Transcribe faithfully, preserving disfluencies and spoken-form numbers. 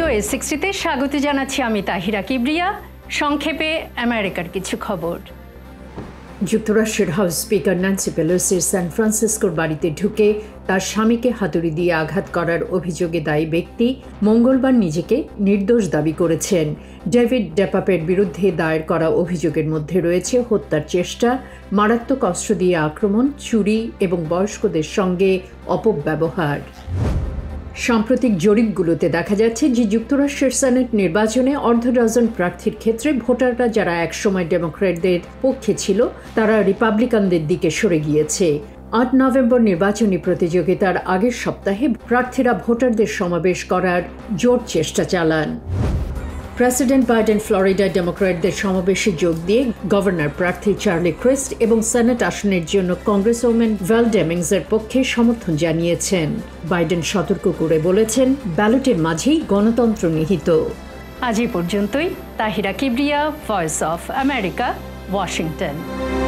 এ সিক্সটিতে স্বাগত জানাচ্ছি আমি তাহিরা কিবরিয়া। সংক্ষেপে আমেরিকার কিছু খবর। যুক্তরাষ্ট্রের হাউস স্পিকার ন্যান্সি পেলোসির সান ফ্রান্সিসকোর বাড়িতে ঢুকে তার স্বামীকে হাতুড়ি দিয়ে আঘাত করার অভিযোগে দায়ী ব্যক্তি মঙ্গলবার নিজেকে নির্দোষ দাবি করেছেন। ডেভিড ডেপাপের বিরুদ্ধে দায়ের করা অভিযোগের মধ্যে রয়েছে হত্যার চেষ্টা, মারাত্মক অস্ত্র দিয়ে আক্রমণ, চুরি এবং বয়স্কদের সঙ্গে অপব্যবহার। সাম্প্রতিক জরিপগুলোতে দেখা যাচ্ছে যে যুক্তরাষ্ট্রের সেনেট নির্বাচনে অর্ধ ডজন প্রার্থীর ক্ষেত্রে ভোটাররা যারা একসময় ডেমোক্র্যাটদের পক্ষে ছিল তারা রিপাবলিকানদের দিকে সরে গিয়েছে। আট নভেম্বর নির্বাচনী প্রতিযোগিতার আগের সপ্তাহে প্রার্থীরা ভোটারদের সমাবেশ করার জোর চেষ্টা চালান। প্রেসিডেন্ট বাইডেন ফ্লোরিডায় ডেমোক্র্যাটদের সমাবেশে যোগ দিয়ে গভর্নর প্রার্থী চার্লি ক্রিস্ট এবং সেনেট আসনের জন্য কংগ্রেসওম্যান ভ্যাল ডেমিংসের পক্ষে সমর্থন জানিয়েছেন। বাইডেন সতর্ক করে বলেছেন, ব্যালটের মাঝেই গণতন্ত্র নিহিত। আজ এই পর্যন্তই। Tahira Kibria, voice of America, Washington.